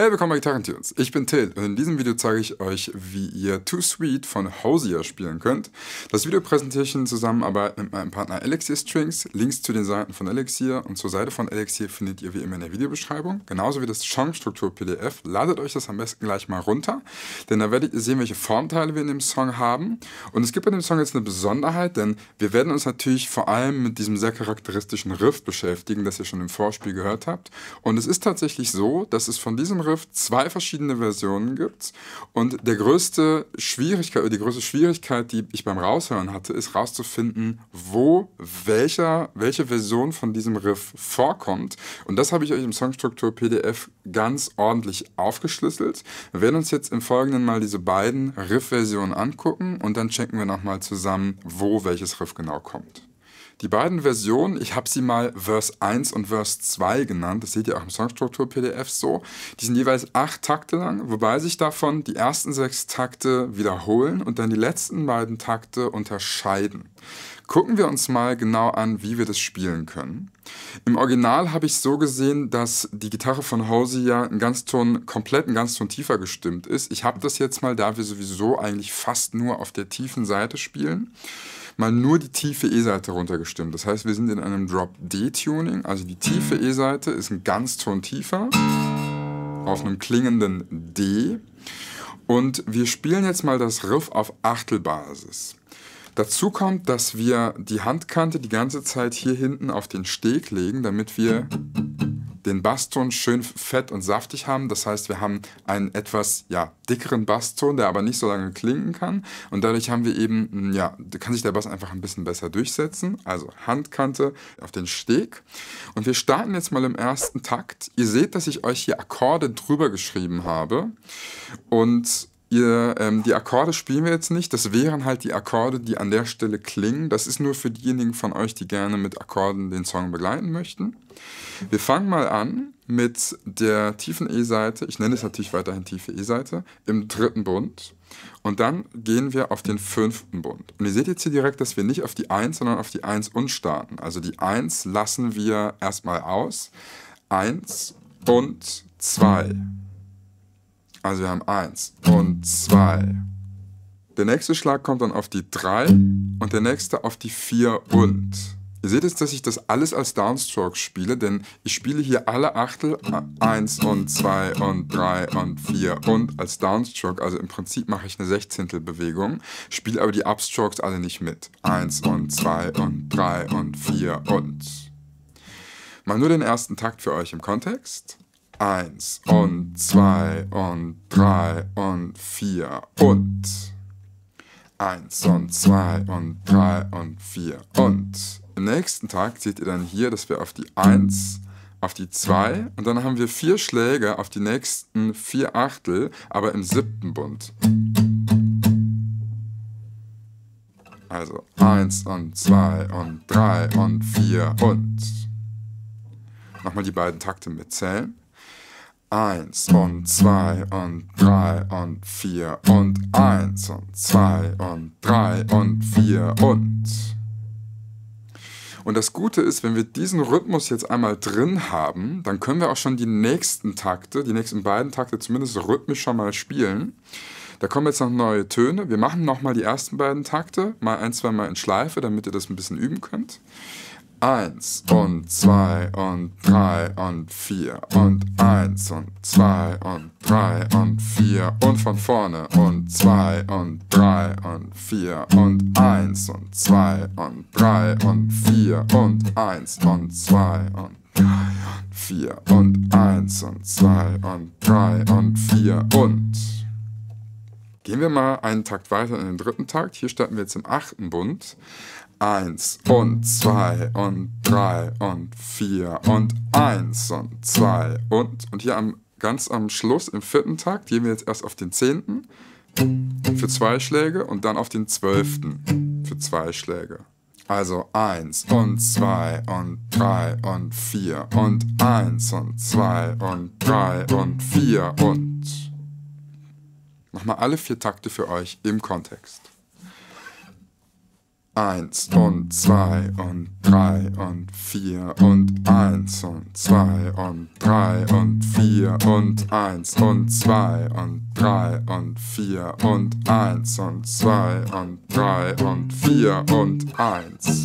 Hey, willkommen bei Gitarrentunes. Ich bin Till und in diesem Video zeige ich euch, wie ihr Too Sweet von Hozier spielen könnt. Das Video präsentiere ich in Zusammenarbeit mit meinem Partner Elixir Strings. Links zu den Seiten von Elixir und zur Seite von Elixir findet ihr wie immer in der Videobeschreibung. Genauso wie das Songstruktur-PDF. Ladet euch das am besten gleich mal runter, denn da werdet ihr sehen, welche Formteile wir in dem Song haben. Und es gibt bei dem Song jetzt eine Besonderheit, denn wir werden uns natürlich vor allem mit diesem sehr charakteristischen Riff beschäftigen, das ihr schon im Vorspiel gehört habt. Und es ist tatsächlich so, dass es von diesem Riff zwei verschiedene Versionen gibt und die größte Schwierigkeit, die ich beim Raushören hatte, ist rauszufinden, welche Version von diesem Riff vorkommt. Und das habe ich euch im Songstruktur-PDF ganz ordentlich aufgeschlüsselt. Wir werden uns jetzt im Folgenden mal diese beiden Riff-Versionen angucken und dann checken wir nochmal zusammen, wo welches Riff genau kommt. Die beiden Versionen, ich habe sie mal Verse 1 und Verse 2 genannt, das seht ihr auch im Songstruktur-PDF so, die sind jeweils 8 Takte lang, wobei sich davon die ersten 6 Takte wiederholen und dann die letzten beiden Takte unterscheiden. Gucken wir uns mal genau an, wie wir das spielen können. Im Original habe ich so gesehen, dass die Gitarre von Hozier komplett einen Ganzton tiefer gestimmt ist. Ich habe das jetzt mal, da wir sowieso eigentlich fast nur auf der tiefen Seite spielen, mal nur die tiefe E-Seite runtergestimmt. Das heißt, wir sind in einem Drop-D-Tuning, also die tiefe E-Seite ist ein Ganzton tiefer auf einem klingenden D. Und wir spielen jetzt mal das Riff auf Achtelbasis. Dazu kommt, dass wir die Handkante die ganze Zeit hier hinten auf den Steg legen, damit wir den Basston schön fett und saftig haben. Das heißt, wir haben einen etwas dickeren Basston, der aber nicht so lange klingen kann. Und dadurch haben wir eben, kann sich der Bass einfach ein bisschen besser durchsetzen. Also Handkante auf den Steg. Und wir starten jetzt mal im ersten Takt. Ihr seht, dass ich euch hier Akkorde drüber geschrieben habe. Und die Akkorde spielen wir jetzt nicht, das wären halt die Akkorde, die an der Stelle klingen. Das ist nur für diejenigen von euch, die gerne mit Akkorden den Song begleiten möchten. Wir fangen mal an mit der tiefen E-Seite, ich nenne es natürlich weiterhin tiefe E-Seite, im 3. Bund. Und dann gehen wir auf den 5. Bund. Und ihr seht jetzt hier direkt, dass wir nicht auf die 1, sondern auf die 1 und starten. Also die 1 lassen wir erstmal aus. 1 und 2. Also wir haben 1 und 2. Der nächste Schlag kommt dann auf die 3 und der nächste auf die 4 und. Ihr seht jetzt, dass ich das alles als Downstroke spiele, denn ich spiele hier alle Achtel 1 und 2 und 3 und 4 und als Downstroke. Also im Prinzip mache ich eine Sechzehntelbewegung, spiele aber die Upstrokes alle nicht mit. 1 und 2 und 3 und 4 und. Mal nur den ersten Takt für euch im Kontext. 1 und 2 und 3 und 4 und 1 und 2 und 3 und 4 und im nächsten Takt seht ihr dann hier, dass wir auf die 1, auf die 2 und dann haben wir 4 Schläge auf die nächsten 4 Achtel, aber im 7. Bund. Also 1 und 2 und 3 und 4 und. Nochmal die beiden Takte mitzählen. 1 und 2 und 3 und 4 und 1 und 2 und 3 und 4 und. Und das Gute ist, wenn wir diesen Rhythmus jetzt einmal drin haben, dann können wir auch schon die nächsten Takte, die nächsten beiden Takte zumindest rhythmisch schon mal spielen. Da kommen jetzt noch neue Töne. Wir machen nochmal die ersten beiden Takte, mal 1, 2 Mal in Schleife, damit ihr das ein bisschen üben könnt. 1 und 2 und 3 und 4 und 1 und 2 und 3 und 4 und von vorne und 2 und 3 und 4 und 1 und 2 und 3 und 4 und 1 und 2 und 3 und 4 und 1 und 2 und 3 und 4 und. Gehen wir mal einen Takt weiter in den 3. Takt. Hier starten wir jetzt im 8. Bund. 1 und 2 und 3 und 4 und 1 und 2 und hier ganz am Schluss im 4. Takt gehen wir jetzt erst auf den 10. für 2 Schläge und dann auf den 12. für 2 Schläge. Also 1 und 2 und 3 und 4 und 1 und 2 und 3 und 4 und. Nochmal alle 4 Takte für euch im Kontext. 1 und 2 und 3 und 4 und 1 und 2 und 3 und 4 und 1 und 2 und 3 und 4 und 1 und 2 und 3 und 4 und 1.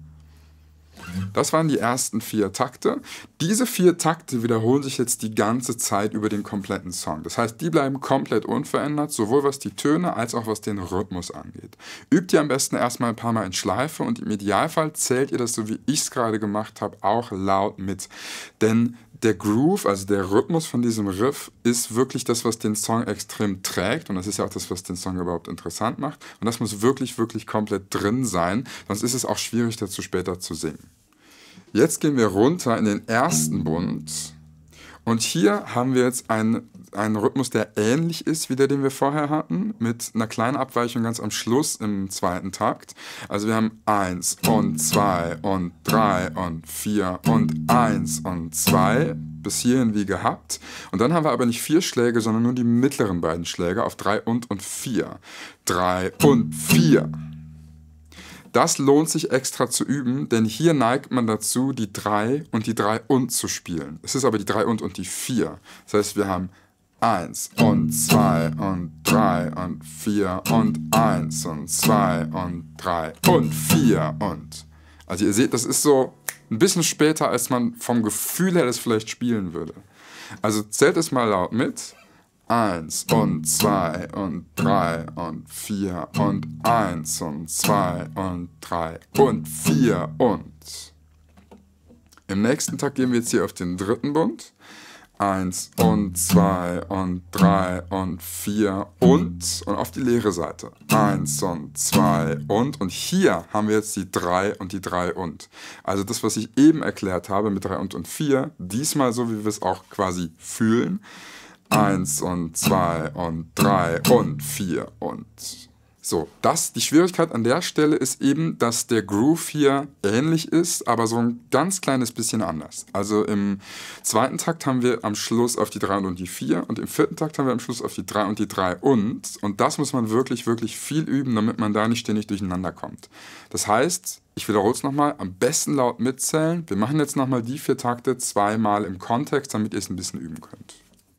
Das waren die ersten 4 Takte. Diese 4 Takte wiederholen sich jetzt die ganze Zeit über den kompletten Song. Das heißt, die bleiben komplett unverändert, sowohl was die Töne als auch was den Rhythmus angeht. Übt ihr am besten erstmal ein paar Mal in Schleife und im Idealfall zählt ihr das, so wie ich es gerade gemacht habe, auch laut mit. Denn der Groove, also der Rhythmus von diesem Riff, ist wirklich das, was den Song extrem trägt. Und das ist ja auch das, was den Song überhaupt interessant macht. Und das muss wirklich, wirklich komplett drin sein, sonst ist es auch schwierig, dazu später zu singen. Jetzt gehen wir runter in den ersten Bund und hier haben wir jetzt einen Rhythmus, der ähnlich ist wie der, den wir vorher hatten, mit einer kleinen Abweichung ganz am Schluss im zweiten Takt. Also wir haben 1 und 2 und 3 und 4 und 1 und 2, bis hierhin wie gehabt. Und dann haben wir aber nicht 4 Schläge, sondern nur die mittleren beiden Schläge auf 3 und 4. 3 und 4. Das lohnt sich extra zu üben, denn hier neigt man dazu, die 3 und die 3 und zu spielen. Es ist aber die 3 und die 4. Das heißt, wir haben 1 und 2 und 3 und 4 und 1 und 2 und 3 und 4 und. Also ihr seht, das ist so ein bisschen später, als man vom Gefühl her das vielleicht spielen würde. Also zählt es mal laut mit. 1 und 2 und 3 und 4 und 1 und 2 und 3 und 4 und. Im nächsten Takt gehen wir jetzt hier auf den dritten Bund. 1 und 2 und 3 und 4 und auf die leere Seite. 1 und 2 und hier haben wir jetzt die 3 und die 3 und. Also das, was ich eben erklärt habe mit 3 und 4, diesmal so, wie wir es auch quasi fühlen. 1 und 2 und 3 und 4 und. So, die Schwierigkeit an der Stelle ist eben, dass der Groove hier ähnlich ist, aber so ein ganz kleines bisschen anders. Also im zweiten Takt haben wir am Schluss auf die 3 und die 4 und im vierten Takt haben wir am Schluss auf die 3 und die 3 und. Und das muss man wirklich, wirklich viel üben, damit man da nicht ständig durcheinander kommt. Das heißt, ich wiederhole es nochmal, am besten laut mitzählen. Wir machen jetzt nochmal die 4 Takte zweimal im Kontext, damit ihr es ein bisschen üben könnt.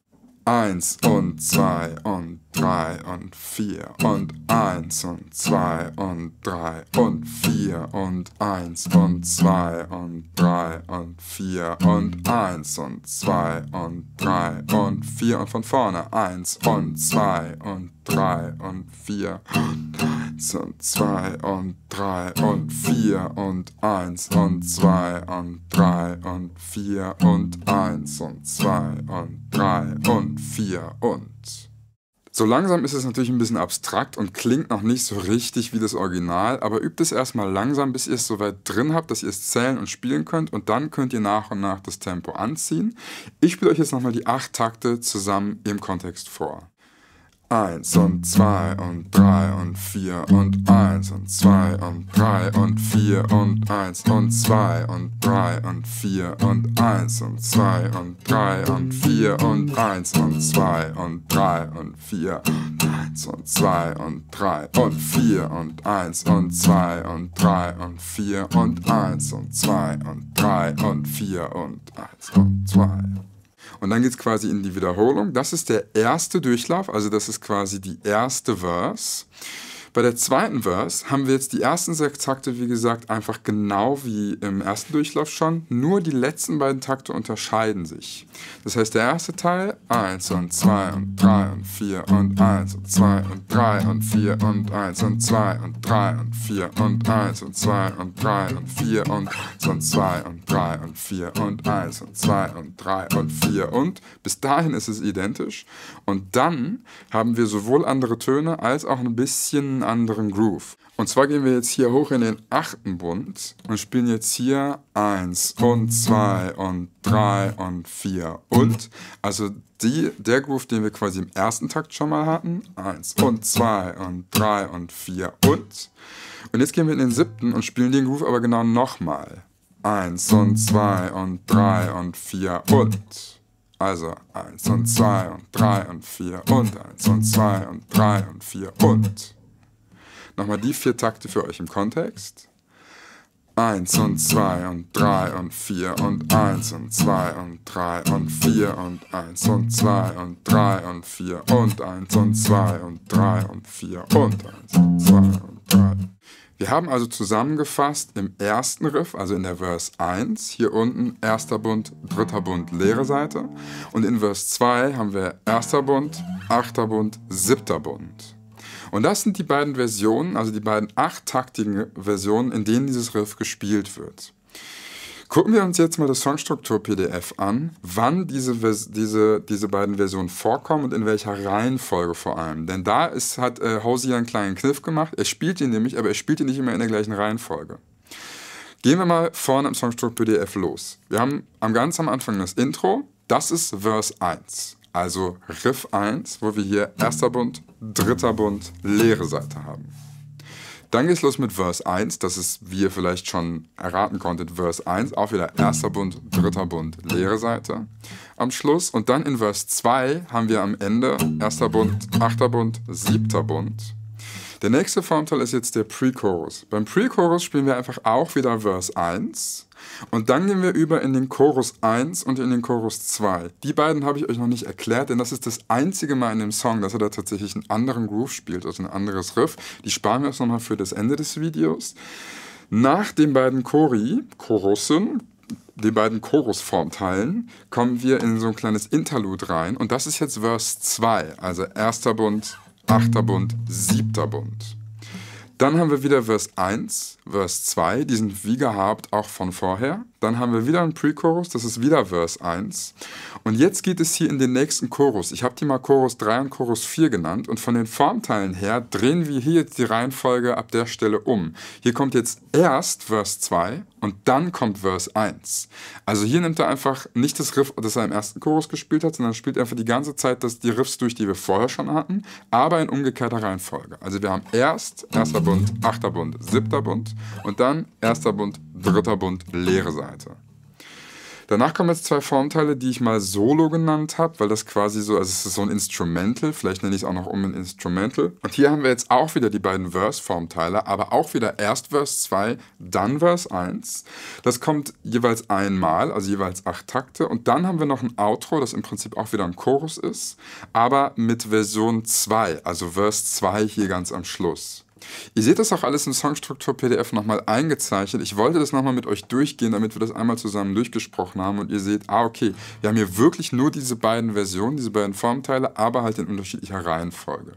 1 und 2 und 3 und 4 und 1 und 2 und 3 und 4 und 1 und 2 und 3 und 4 und 1 und 2 und 3 und 4 und von vorne 1 und 2 und 3 und 4 und 1 und 2 und 3 und 4 und 1 und 2 und 3 und 4 und 1 und 2 und 3 und 4 und. So langsam ist es natürlich ein bisschen abstrakt und klingt noch nicht so richtig wie das Original, aber übt es erstmal langsam, bis ihr es soweit drin habt, dass ihr es zählen und spielen könnt und dann könnt ihr nach und nach das Tempo anziehen. Ich spiele euch jetzt nochmal die 8 Takte zusammen im Kontext vor. 1 und 2 und 3 und 4 und 1 und 2 und 3 und 4 und 1 und 2 und 3 und 4 und 1 und 2 und 3 und 4 und 1 und 2 und 3 und 4 und 1 und 2 und 3 und 4 und 1 und 2 und 3 und 4 und 1 und 2 und 3 und 4 und 1 und 2. Und dann geht es quasi in die Wiederholung. Das ist der erste Durchlauf, also das ist quasi die erste Verse. Bei der zweiten Verse haben wir jetzt die ersten 6 Takte, wie gesagt, einfach genau wie im ersten Durchlauf schon, nur die letzten beiden Takte unterscheiden sich. Das heißt, der erste Teil, 1 und 2 und 3 und 4 und 1 und 2 und 3 und 4 und 1 und 2 und 3 und 4 und 1 und 2 und 3 und 4 und 1 und 2 und 3 und 4 und 1 und 2 und 3 und 4 und bis dahin ist es identisch. Und dann haben wir sowohl andere Töne als auch ein bisschen anderen Groove. Und zwar gehen wir jetzt hier hoch in den 8. Bund und spielen jetzt hier 1 und 2 und 3 und 4 und. Also der Groove, den wir quasi im ersten Takt schon mal hatten. 1 und 2 und 3 und 4 und. Und jetzt gehen wir in den 7. und spielen den Groove aber genau nochmal. 1 und 2 und 3 und 4 und. Also 1 und 2 und 3 und 4 und 1 und 2 und 3 und 4 und. Nochmal die 4 Takte für euch im Kontext. 1 und 2 und 3 und 4 und 1 und 2 und 3 und 4 und 1 und 2 und 3 und 4 und 1 und 2 und 3 und 4 und 1 und 2 und 3. Wir haben also zusammengefasst im ersten Riff, also in der Verse 1, hier unten erster Bund, dritter Bund, leere Seite. Und in Verse 2 haben wir erster Bund, achter Bund, siebter Bund. Und das sind die beiden Versionen, also die beiden 8-taktigen Versionen, in denen dieses Riff gespielt wird. Gucken wir uns jetzt mal das Songstruktur-PDF an, wann diese beiden Versionen vorkommen und in welcher Reihenfolge vor allem. Denn da hat Halsey einen kleinen Kniff gemacht. Er spielt ihn nämlich, aber er spielt ihn nicht immer in der gleichen Reihenfolge. Gehen wir mal vorne im Songstruktur-PDF los. Wir haben ganz am Anfang das Intro. Das ist Verse 1. Also Riff 1, wo wir hier erster Bund, dritter Bund, leere Seite haben. Dann geht es los mit Verse 1, das ist, wie ihr vielleicht schon erraten konntet, Verse 1, auch wieder erster Bund, dritter Bund, leere Seite am Schluss. Und dann in Verse 2 haben wir am Ende erster Bund, achter Bund, siebter Bund. Der nächste Formteil ist jetzt der Pre-Chorus. Beim Pre-Chorus spielen wir einfach auch wieder Verse 1 und dann gehen wir über in den Chorus 1 und in den Chorus 2. Die beiden habe ich euch noch nicht erklärt, denn das ist das einzige Mal in dem Song, dass er da tatsächlich einen anderen Groove spielt, also ein anderes Riff. Die sparen wir uns nochmal für das Ende des Videos. Nach den beiden Chorussen, die beiden Chorusformteilen, kommen wir in so ein kleines Interlude rein und das ist jetzt Verse 2, also erster Bund, achter Bund, siebter Bund. Dann haben wir wieder Verse 1, Verse 2, die sind wie gehabt auch von vorher. Dann haben wir wieder einen Pre-Chorus, das ist wieder Verse 1. Und jetzt geht es hier in den nächsten Chorus. Ich habe die mal Chorus 3 und Chorus 4 genannt. Und von den Formteilen her drehen wir hier jetzt die Reihenfolge ab der Stelle um. Hier kommt jetzt erst Verse 2 und dann kommt Verse 1. Also hier nimmt er einfach nicht das Riff, das er im ersten Chorus gespielt hat, sondern spielt einfach die ganze Zeit die Riffs durch, die wir vorher schon hatten, aber in umgekehrter Reihenfolge. Also wir haben erst erster Bund, achter Bund, siebter Bund und dann erster Bund, dritter Bund, leere Seite. Danach kommen jetzt 2 Formteile, die ich mal Solo genannt habe, weil das quasi so, also es ist so ein Instrumental, vielleicht nenne ich es auch noch ein Instrumental. Und hier haben wir jetzt auch wieder die beiden Verse-Formteile, aber auch wieder erst Verse 2, dann Verse 1. Das kommt jeweils einmal, also jeweils 8 Takte. Und dann haben wir noch ein Outro, das im Prinzip auch wieder ein Chorus ist, aber mit Version 2, also Verse 2 hier ganz am Schluss. Ihr seht das auch alles im Songstruktur-PDF nochmal eingezeichnet. Ich wollte das nochmal mit euch durchgehen, damit wir das einmal zusammen durchgesprochen haben und ihr seht, okay, wir haben hier wirklich nur diese beiden Versionen, diese beiden Formteile, aber halt in unterschiedlicher Reihenfolge.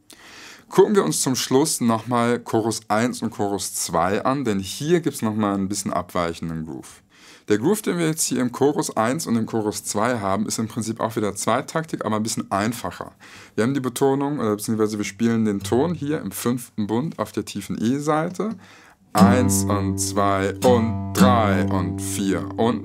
Gucken wir uns zum Schluss nochmal Chorus 1 und Chorus 2 an, denn hier gibt es nochmal ein bisschen abweichenden Groove. Der Groove, den wir jetzt hier im Chorus 1 und im Chorus 2 haben, ist im Prinzip auch wieder Zweitaktik, aber ein bisschen einfacher. Wir haben die Betonung, beziehungsweise wir spielen den Ton hier im 5. Bund auf der tiefen E-Seite. 1 und 2 und 3 und 4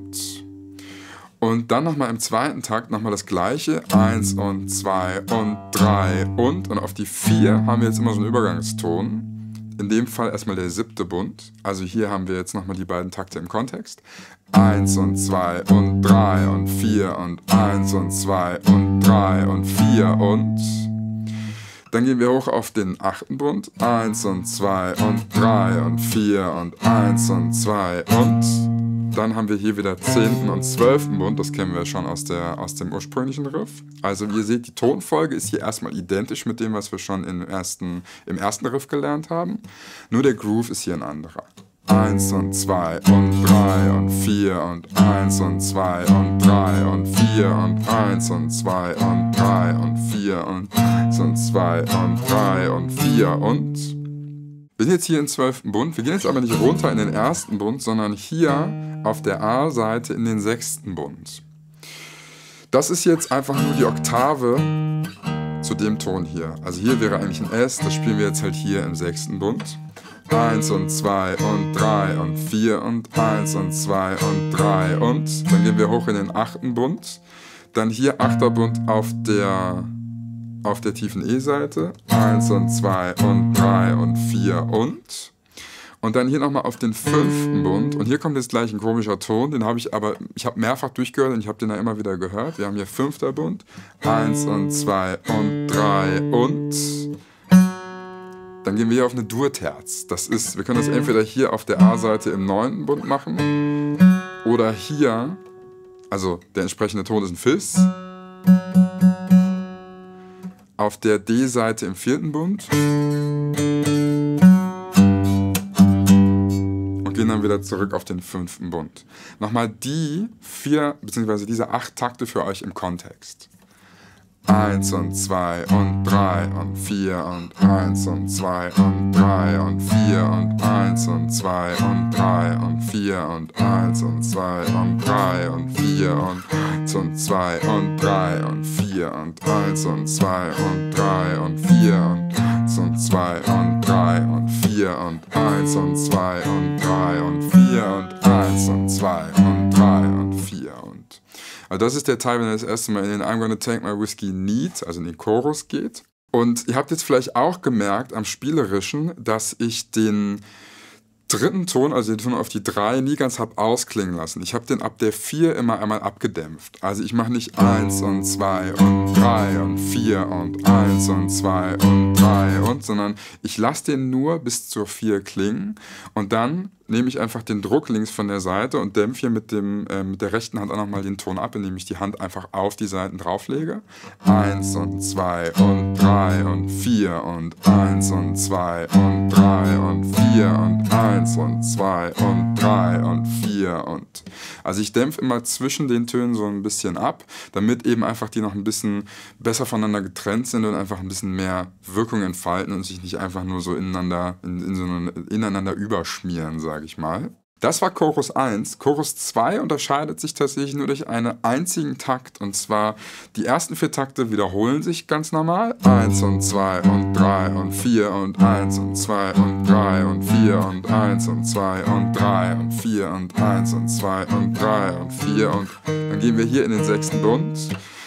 und dann nochmal im zweiten Takt nochmal das gleiche. 1 und 2 und 3 und auf die 4 haben wir jetzt immer so einen Übergangston. In dem Fall erstmal der 7. Bund. Also hier haben wir jetzt nochmal die beiden Takte im Kontext. 1 und 2 und 3 und 4 und 1 und 2 und 3 und 4 und... Dann gehen wir hoch auf den 8. Bund. 1 und 2 und 3 und 4 und 1 und 2 und... Dann haben wir hier wieder 10. und 12. Bund, das kennen wir schon aus dem ursprünglichen Riff. Also wie ihr seht, die Tonfolge ist hier erstmal identisch mit dem, was wir schon im ersten Riff gelernt haben. Nur der Groove ist hier ein anderer. 1 und 2 und 3 und 4 und 1 und 2 und 3 und 4 und 1 und 2 und 3 und 4 und 1 und 2 und 3 und 4 und... Wir sind jetzt hier im 12. Bund. Wir gehen jetzt aber nicht runter in den 1. Bund, sondern hier auf der A-Seite in den 6. Bund. Das ist jetzt einfach nur die Oktave zu dem Ton hier. Also hier wäre eigentlich ein S, das spielen wir jetzt halt hier im 6. Bund. 1 und 2 und 3 und 4 und 1 und 2 und 3 und dann gehen wir hoch in den 8. Bund. Dann hier 8. Bund auf der tiefen E-Seite. 1 und 2 und 3 und 4 und dann hier nochmal auf den 5. Bund. Und hier kommt jetzt gleich ein komischer Ton, den habe ich mehrfach durchgehört und ich habe den da immer wieder gehört. Wir haben hier 5. Bund. 1 und 2 und 3 und... dann gehen wir hier auf eine Dur-Terz. Das ist, wir können das entweder hier auf der A-Seite im 9. Bund machen oder hier, also der entsprechende Ton ist ein Fis, auf der D-Seite im 4. Bund und gehen dann wieder zurück auf den 5. Bund. Nochmal die 4 bzw. diese 8 Takte für euch im Kontext. 1 und 2 und 3 und 4 und 1 und 2 und 3 und 4 und 1 und 2 und 3 und 4 und 1 und 2 und 3 und 4 und 1 und 2 und 3 und 4 und 1 und 2 und 3 und 4 und 1 und 2 und 3 und 4 und 1 und 2 und 3 und 4 und 1 und 2 und 3 und 4 und also das ist der Teil, wenn er das erste Mal in den I'm gonna take my whiskey neat, also in den Chorus geht. Und ihr habt jetzt vielleicht auch gemerkt am Spielerischen, dass ich den 3. Ton, also den Ton auf die 3, nie ganz habe ausklingen lassen. Ich habe den ab der 4 immer einmal abgedämpft. Also ich mache nicht 1 und 2 und 3 und 4 und 1 und 2 und 3 und, sondern ich lasse den nur bis zur 4 klingen und dann nehme ich einfach den Druck links von der Seite und dämpfe hier mit der rechten Hand auch nochmal den Ton ab, indem ich die Hand einfach auf die Seiten drauflege. 1 und 2 und 3 und 4 und 1 und 2 und 3 und 4 und 1 und 2 und 3 und 4 und... Also ich dämpfe immer zwischen den Tönen so ein bisschen ab, damit eben einfach die noch ein bisschen besser voneinander getrennt sind und einfach ein bisschen mehr Wirkung entfalten und sich nicht einfach nur so ineinander überschmieren, sage ich mal. Das war Chorus 1. Chorus 2 unterscheidet sich tatsächlich nur durch einen einzigen Takt. Und zwar die ersten 4 Takte wiederholen sich ganz normal. 1 und 2 und 3 und 4 und 1 und 2 und 3 und 4 und 1 und 2 und 3 und 4 und 1 und 2 und 3 und 4 und dann gehen wir hier in den 6. Bund.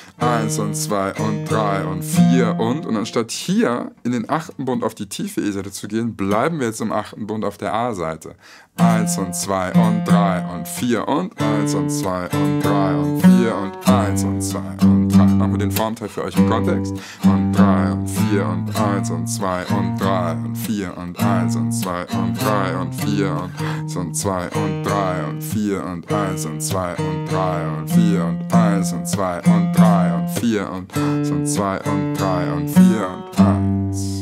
1 und 2 und 3 und 4 und anstatt hier in den 8. Bund auf die tiefe E-Seite zu gehen, bleiben wir jetzt im 8. Bund auf der A-Seite. 1 und 2 und 3 und 4 und 1 und 2 und 3 und 4 und 1 und 2 und 3. Machen wir den Formteil für euch im Kontext. Und 3 und 4 und 1 und 2 und 3 und 4 und 1 und 2 und 3 und 4 und 1 und 2 und 3 und 4 und 1 und 2 und 3 und 4 und 1 und 2 und 3 und 4 und 1 und 2 und 3 und 4 und 1.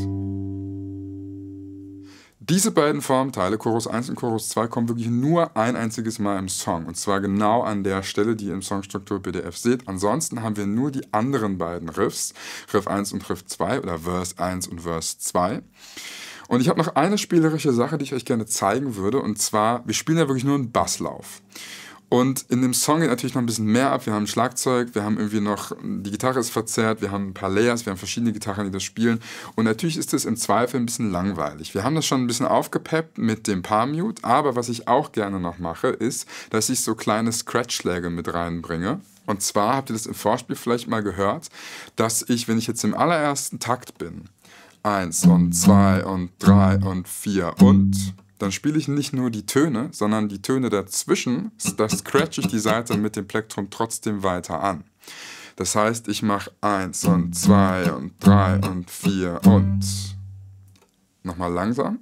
Diese beiden Formteile, Chorus 1 und Chorus 2, kommen wirklich nur ein einziges Mal im Song. Und zwar genau an der Stelle, die ihr im Songstruktur PDF seht. Ansonsten haben wir nur die anderen beiden Riffs, Riff 1 und Riff 2 oder Verse 1 und Verse 2. Und ich habe noch eine spielerische Sache, die ich euch gerne zeigen würde. Und zwar, wir spielen ja wirklich nur einen Basslauf. Und in dem Song geht natürlich noch ein bisschen mehr ab. Wir haben ein Schlagzeug, wir haben irgendwie noch, die Gitarre ist verzerrt, wir haben ein paar Layers, wir haben verschiedene Gitarren, die das spielen. Und natürlich ist es im Zweifel ein bisschen langweilig. Wir haben das schon ein bisschen aufgepeppt mit dem Palm-Mute, aber was ich auch gerne noch mache, ist, dass ich so kleine Scratch-Schläge mit reinbringe. Und zwar, habt ihr das im Vorspiel vielleicht mal gehört, dass ich, wenn ich jetzt im allerersten Takt bin, 1 und 2 und 3 und 4 und... dann spiele ich nicht nur die Töne, sondern die Töne dazwischen, da scratche ich die Seite mit dem Plektrum trotzdem weiter an. Das heißt, ich mache 1 und 2 und 3 und 4 und nochmal langsam.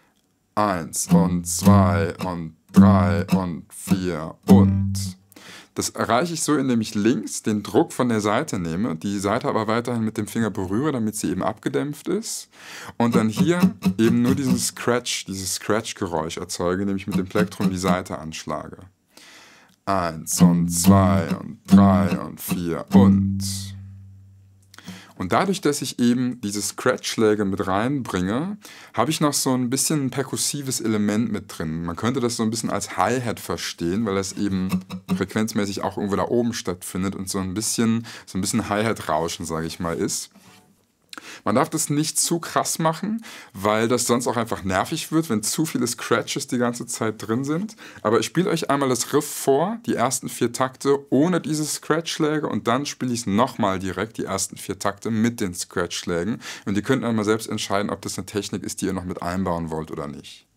1 und 2 und 3 und 4 und... Das erreiche ich so, indem ich links den Druck von der Seite nehme, die Seite aber weiterhin mit dem Finger berühre, damit sie eben abgedämpft ist. Und dann hier eben nur dieses Scratch-Geräusch erzeuge, indem ich mit dem Plektrum die Seite anschlage. 1 und 2 und 3 und 4 und... Und dadurch, dass ich eben diese Scratch-Schläge mit reinbringe, habe ich noch so ein bisschen ein perkussives Element mit drin. Man könnte das so ein bisschen als Hi-Hat verstehen, weil das eben frequenzmäßig auch irgendwo da oben stattfindet und so ein bisschen Hi-Hat-Rauschen, sage ich mal, ist. Man darf das nicht zu krass machen, weil das sonst auch einfach nervig wird, wenn zu viele Scratches die ganze Zeit drin sind. Aber ich spiele euch einmal das Riff vor, die ersten 4 Takte ohne diese Scratch-Schläge und dann spiele ich es nochmal direkt, die ersten 4 Takte mit den Scratch-Schlägen. Und ihr könnt dann mal selbst entscheiden, ob das eine Technik ist, die ihr noch mit einbauen wollt oder nicht.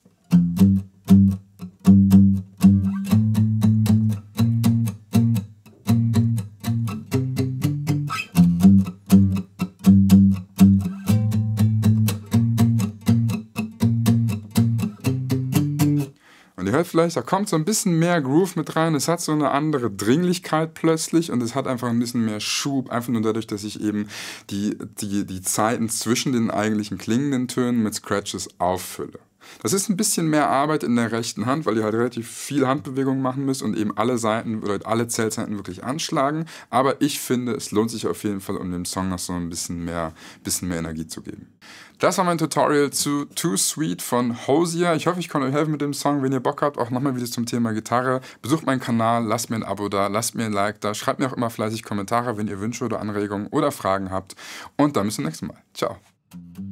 hört vielleicht, da kommt so ein bisschen mehr Groove mit rein. Es hat so eine andere Dringlichkeit plötzlich und es hat einfach ein bisschen mehr Schub, einfach nur dadurch, dass ich eben die Zeiten zwischen den eigentlichen klingenden Tönen mit Scratches auffülle. Das ist ein bisschen mehr Arbeit in der rechten Hand, weil ihr halt relativ viel Handbewegung machen müsst und eben alle Seiten oder alle Zählzeiten wirklich anschlagen. Aber ich finde, es lohnt sich auf jeden Fall, um dem Song noch so ein bisschen mehr Energie zu geben. Das war mein Tutorial zu Too Sweet von Hozier. Ich hoffe, ich konnte euch helfen mit dem Song. Wenn ihr Bock habt, auch nochmal Videos zum Thema Gitarre, besucht meinen Kanal, lasst mir ein Abo da, lasst mir ein Like da, schreibt mir auch immer fleißig Kommentare, wenn ihr Wünsche oder Anregungen oder Fragen habt. Und dann bis zum nächsten Mal. Ciao.